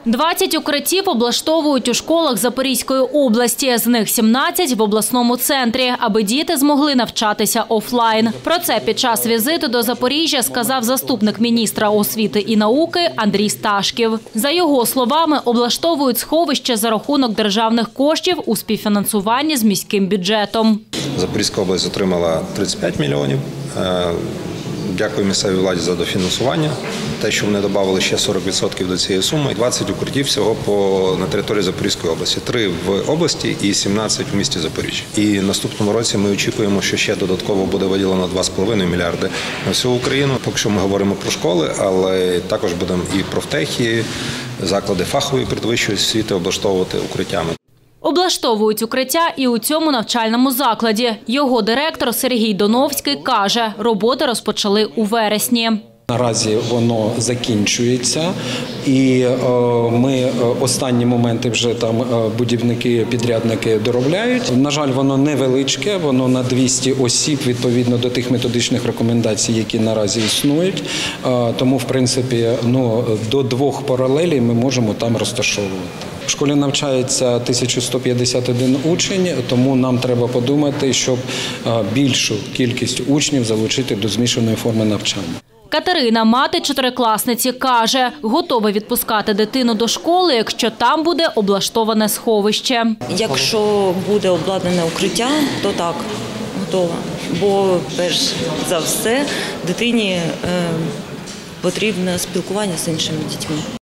20 укриттів облаштовують у школах Запорізької області, з них 17 в обласному центрі, аби діти змогли навчатися офлайн. Про це під час візиту до Запоріжжя сказав заступник міністра освіти і науки Андрій Сташків. За його словами, облаштовують сховище за рахунок державних коштів у співфінансуванні з міським бюджетом. Запорізька область отримала 35 мільйонів. Дякую місцевій владі за дофінансування. Те, що вони додали ще 40% до цієї суми. 20 укриттів всього на території Запорізької області. 3 в області і 17 в місті Запоріжжя. І наступному році ми очікуємо, що ще додатково буде виділено 2,5 мільярди на всю Україну. Поки що ми говоримо про школи, але також будемо і профтехи, заклади фахової передвищої освіти облаштовувати укриттями. Облаштовують укриття і у цьому навчальному закладі. Його директор Сергій Доновський каже, роботи розпочали у вересні. Наразі воно закінчується і ми останні моменти вже там будівники, підрядники доробляють. На жаль, воно невеличке, воно на 200 осіб відповідно до тих методичних рекомендацій, які наразі існують. Тому, в принципі, до 2 паралелей ми можемо там розташовувати. В школі навчається 1151 учень, тому нам треба подумати, щоб більшу кількість учнів залучити до змішаної форми навчання. Катерина, мати 4-класниці, каже, готова відпускати дитину до школи, якщо там буде облаштоване сховище. Якщо буде обладнане укриття, то так, готова. Бо, перш за все, дитині потрібне спілкування з іншими дітьми.